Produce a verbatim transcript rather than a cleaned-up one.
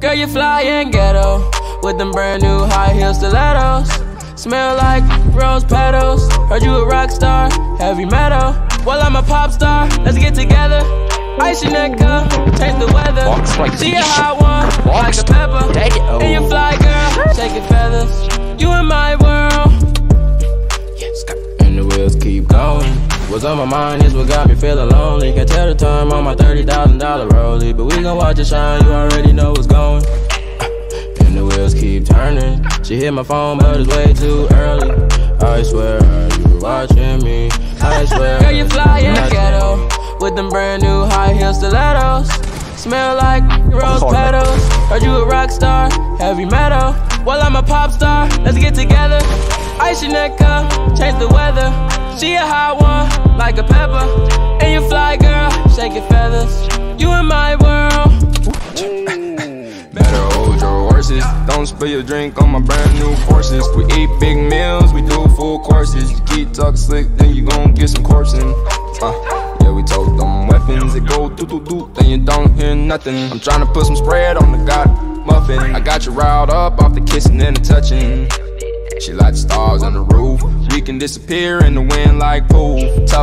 Girl, you fly and ghetto with them brand new high heel stilettos. Smell like rose petals. Heard you a rock star, heavy metal. Well, I'm a pop star, let's get together. Ice your neck up, change the weather. Like See a hot one, like a pepper. And you fly, girl, shaking feathers. You in my world. And the wheels keep going. What's on my mind is what got me feeling lonely. Can't tell the time on my thirty thousand dollar rollie, but we gon' watch it shine, you already know what's going. And the wheels keep turning. She hit my phone, but it's way too early. I swear, are you watching me? I swear. Girl, you fly in the ghetto with them brand new high heel stilettos. Smell like rose petals. Heard you a rock star, heavy metal. Well, I'm a pop star, let's get together. Ice your neck up, change the weather. She a hot one, like a pepper. And you fly, girl, shake your feathers. You in my world. Better hold your horses. Don't spill your drink on my brand new forces. We eat big meals, we do full courses. You keep talking slick, then you gon' get some coursing. Uh, yeah, we told them weapons. It go doo doo doo, then you don't hear nothing. I'm tryna put some spread on the god muffin. I got you riled up off the kissing and the touching. She like the stars on the roof. We can disappear in the wind like poof.